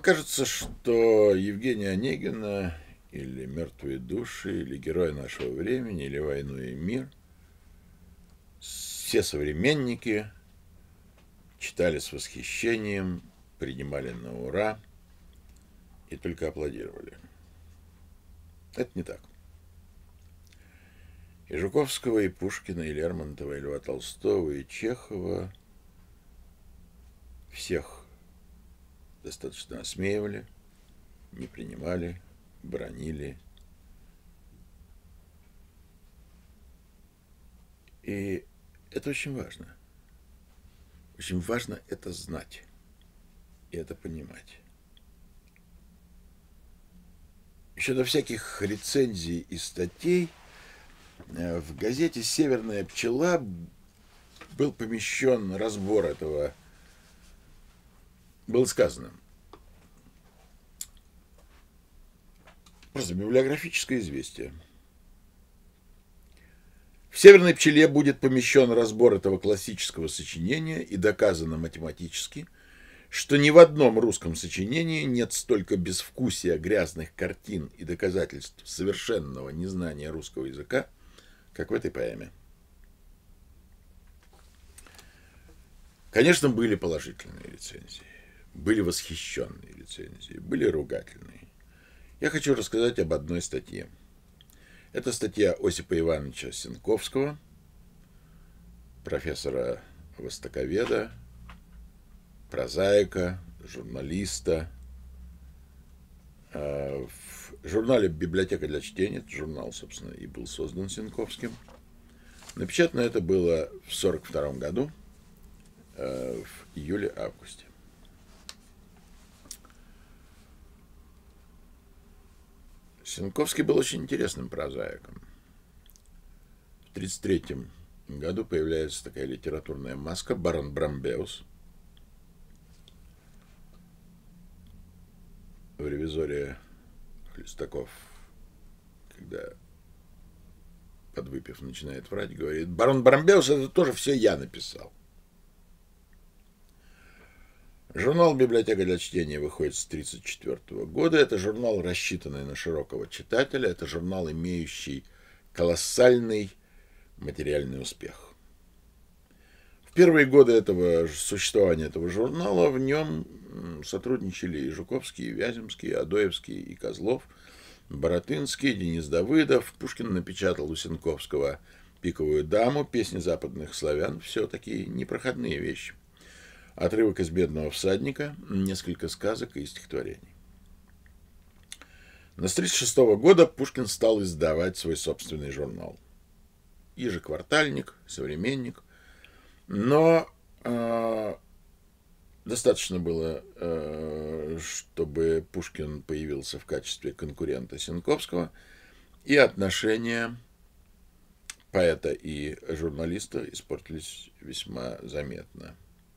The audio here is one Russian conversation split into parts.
кажется, что Евгения Онегина или «Мертвые души», или «Герои нашего времени», или «Войну и мир» все современники читали с восхищением, принимали на ура и только аплодировали. Это не так. И Жуковского, и Пушкина, и Лермонтова, и Льва Толстого, и Чехова всех достаточно осмеивали, не принимали, бранили. И это очень важно. Очень важно это знать и это понимать. Еще до всяких рецензий и статей в газете «Северная пчела» был помещен разбор этого. Было сказано. Просто библиографическое известие. В «Северной пчеле» будет помещен разбор этого классического сочинения и доказано математически, что ни в одном русском сочинении нет столько безвкусия, грязных картин и доказательств совершенного незнания русского языка, как в этой поэме. Конечно, были положительные рецензии, были восхищенные рецензии, были ругательные. Я хочу рассказать об одной статье. Это статья Осипа Ивановича Сенковского, профессора востоковеда, прозаика, журналиста. В журнале «Библиотека для чтения», этот журнал, собственно, и был создан Сенковским. Напечатано это было в 1942 году, в июле-августе. Сенковский был очень интересным прозаиком. В 1933 году появляется такая литературная маска «Барон Брамбеус». В «Ревизоре» Хлестаков, когда подвыпив начинает врать, говорит: «Барон Брамбеус — это тоже все я написал». Журнал «Библиотека для чтения» выходит с 1934 года. Это журнал, рассчитанный на широкого читателя. Это журнал, имеющий колоссальный материальный успех. В первые годы существования этого журнала в нем сотрудничали и Жуковский, и Вяземский, и Адоевский, и Козлов, Боротынский, Денис Давыдов. Пушкин напечатал у Сенковского «Пиковую даму», песни западных славян. Все такие непроходные вещи. Отрывок из «Бедного всадника», несколько сказок и стихотворений. Но с 1936 года Пушкин стал издавать свой собственный журнал. Ежеквартальник, современник. Но достаточно было, чтобы Пушкин появился в качестве конкурента Сенковского, и отношения поэта и журналиста испортились весьма заметно.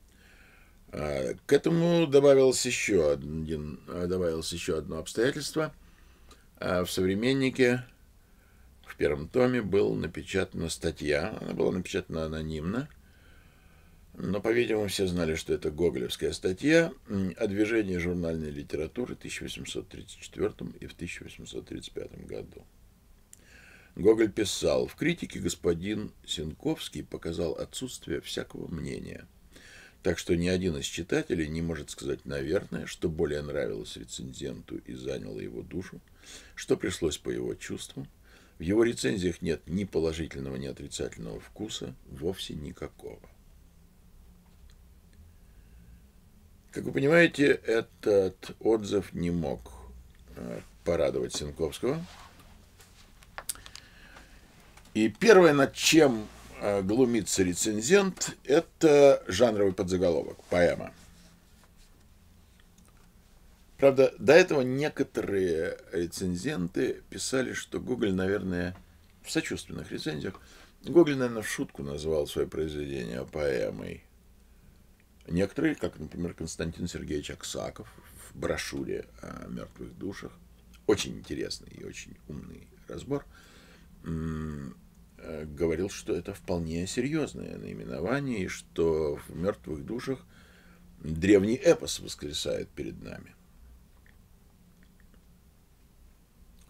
К этому добавилось еще одно обстоятельство. В «Современнике» в первом томе была напечатана статья. Она была напечатана анонимно, но, по-видимому, все знали, что это гоголевская статья о движении журнальной литературы в 1834 и в 1835 году. Гоголь писал: «В критике господин Сенковский показал отсутствие всякого мнения. Так что ни один из читателей не может сказать, наверное, что более нравилось рецензенту и заняло его душу, что пришлось по его чувству. В его рецензиях нет ни положительного, ни отрицательного вкуса, вовсе никакого». Как вы понимаете, этот отзыв не мог порадовать Сенковского. И первое, над чем глумится рецензент, это жанровый подзаголовок, поэма. Правда, до этого некоторые рецензенты писали, что Гоголь, наверное, в сочувственных рецензиях, Гоголь, наверное, в шутку назвал свое произведение поэмой. Некоторые, как, например, Константин Сергеевич Аксаков в брошюре о мертвых душах, очень интересный и очень умный разбор, говорил, что это вполне серьезное наименование, и что в «Мертвых душах» древний эпос воскресает перед нами.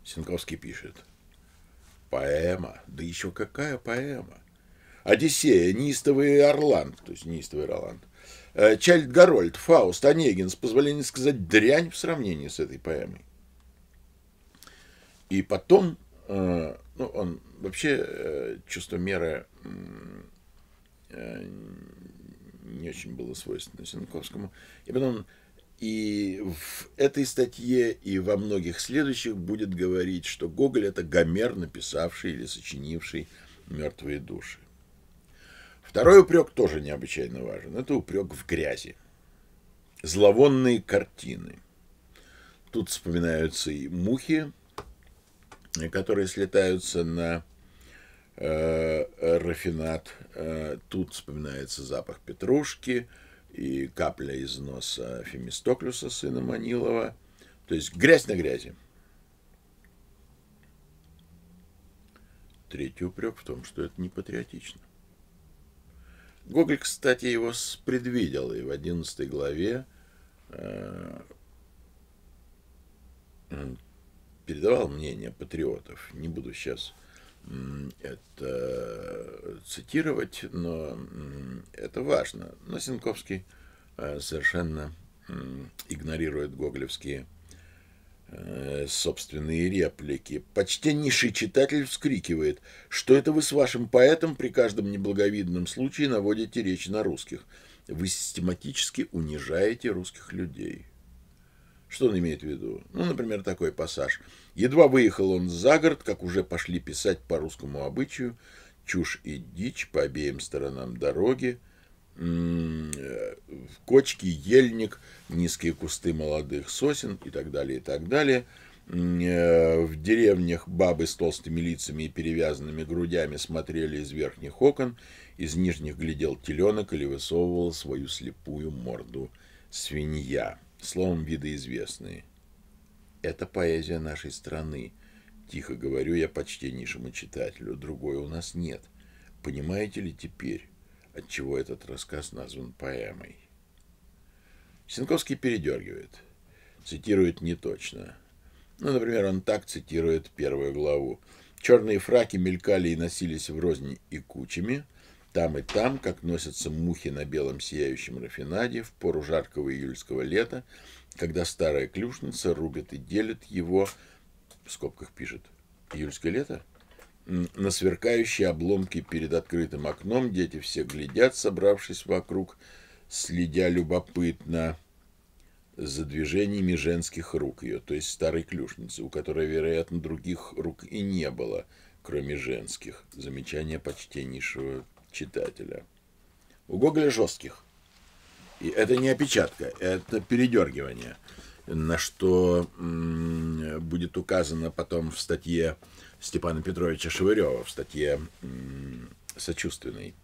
Сенковский пишет: поэма, да еще какая поэма. Одиссея, неистовый Орланд, то есть неистовый Роланд, Чайльд Гарольд, Фауст, Онегин, с позволения сказать, дрянь в сравнении с этой поэмой. И потом, он вообще чувство меры не очень было свойственно Сенковскому. И потом и в этой статье, и во многих следующих будет говорить, что Гоголь — это Гомер, написавший или сочинивший «Мертвые души». Второй упрек тоже необычайно важен. Это упрек в грязи. Зловонные картины. Тут вспоминаются и мухи, которые слетаются на рафинат. Тут вспоминается запах петрушки и капля из носа Фемистоклюса, сына Манилова. То есть грязь на грязи. Третий упрек в том, что это не патриотично. Гоголь, кстати, его предвидел, и в 11 главе передавал мнение патриотов. Не буду сейчас это цитировать, но это важно. Но Сенковский совершенно игнорирует гоголевские собственные реплики. Почтеннейший читатель вскрикивает: что это вы с вашим поэтом при каждом неблаговидном случае наводите речь на русских? Вы систематически унижаете русских людей. Что он имеет в виду? Например, такой пассаж. Едва выехал он за город, как уже пошли писать по русскому обычаю чушь и дичь по обеим сторонам дороги, кочки, ельник, низкие кусты молодых сосен и так далее, и так далее. В деревнях бабы с толстыми лицами и перевязанными грудями смотрели из верхних окон, из нижних глядел теленок или высовывала свою слепую морду свинья. Словом, видоизвестные. Это поэзия нашей страны. Тихо говорю я почтеннейшему читателю. Другой у нас нет. Понимаете ли теперь, отчего этот рассказ назван поэмой? Сенковский передергивает. Цитирует неточно. Например, он так цитирует первую главу. Черные фраки мелькали и носились врознь и кучами, там и там, как носятся мухи на белом сияющем рафинаде в пору жаркого июльского лета, когда старая клюшница рубит и делит его, в скобках пишет, июльское лето, на сверкающие обломки перед открытым окном. Дети все глядят, собравшись вокруг, следя любопытно за движениями женских рук ее, то есть старой клюшницы, у которой, вероятно, других рук и не было, кроме женских. Замечание почтеннейшего читателя. У Гоголя жестких. И это не опечатка, это передергивание, на что будет указано потом в статье Степана Петровича Шевырева, в статье сочувственной.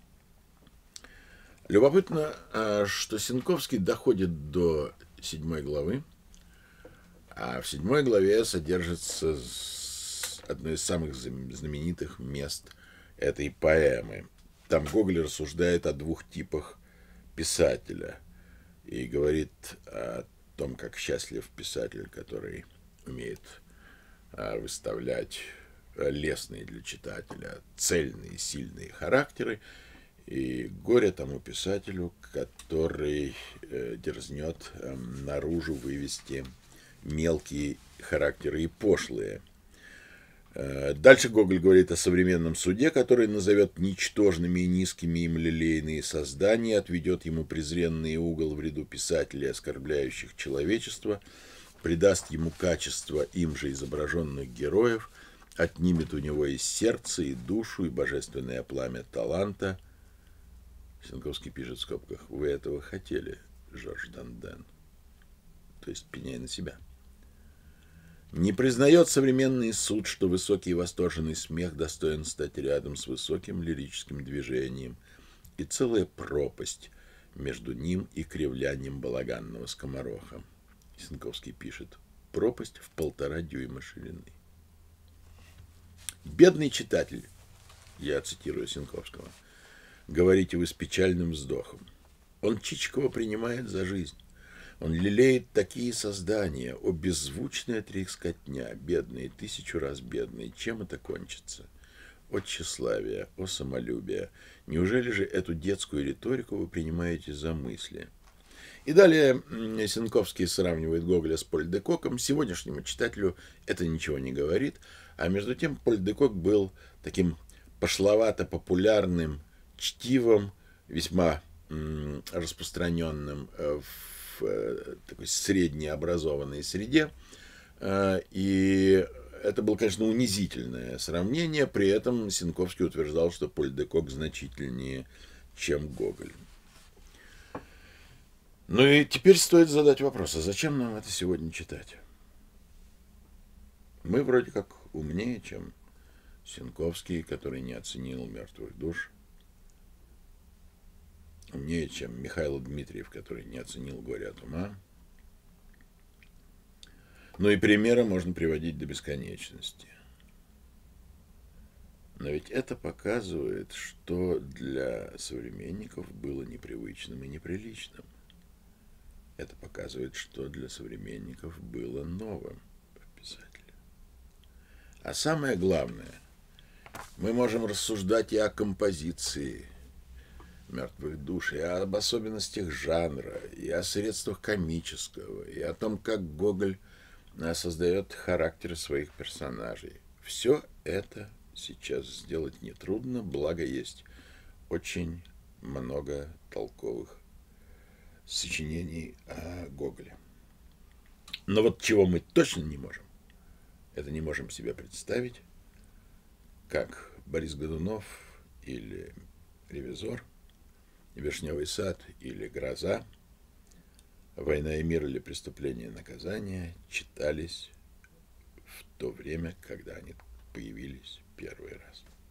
Любопытно, что Сенковский доходит до 7 главы, а в 7 главе содержится одно из самых знаменитых мест этой поэмы. Там Гоголь рассуждает о двух типах писателя и говорит о том, как счастлив писатель, который умеет выставлять лестные для читателя цельные, сильные характеры, и горе тому писателю, который дерзнет наружу вывести мелкие характеры и пошлые. Дальше Гоголь говорит о современном суде, который назовет ничтожными и низкими им лилейные создания, отведет ему презренный угол в ряду писателей, оскорбляющих человечество, придаст ему качество им же изображенных героев, отнимет у него и сердце, и душу, и божественное пламя таланта. Сенковский пишет в скобках: вы этого хотели, Жорж Данден. То есть пеняй на себя. Не признает современный суд, что высокий восторженный смех достоин стать рядом с высоким лирическим движением, и целая пропасть между ним и кривлянием балаганного скомороха. Сенковский пишет: пропасть в 1,5 дюйма ширины. Бедный читатель, я цитирую Сенковского, говорите вы с печальным вздохом. Он Чичикова принимает за жизнь. Он лелеет такие создания, о беззвучная трескотня, бедные, 1000 раз бедные, чем это кончится? О тщеславие, о самолюбие. Неужели же эту детскую риторику вы принимаете за мысли? И далее Сенковский сравнивает Гоголя с Поль де Коком. Сегодняшнему читателю это ничего не говорит. А между тем Поль де Кок был таким пошловато-популярным чтивом, весьма распространенным в такой среднеобразованной среде. И это было, конечно, унизительное сравнение. При этом Сенковский утверждал, что Поль де Кок значительнее, чем Гоголь. Ну и теперь стоит задать вопрос, а зачем нам это сегодня читать? Мы вроде как умнее, чем Сенковский, который не оценил мертвых душ. Умнее, чем Михаил Дмитриев, который не оценил горе от ума. Ну и примеры можно приводить до бесконечности. Но ведь это показывает, что для современников было непривычным и неприличным. Это показывает, что для современников было новым в писателе. А самое главное, мы можем рассуждать и о композиции мертвых душ, и об особенностях жанра, и о средствах комического, и о том, как Гоголь создает характер своих персонажей. Все это сейчас сделать нетрудно, благо есть очень много толковых сочинений о Гоголе. Но вот чего мы точно не можем, это не можем себе представить, как Борис Годунов или «Ревизор», «Вишневый сад» или «Гроза», «Война и мир» или «Преступление и наказание» читались в то время, когда они появились первый раз.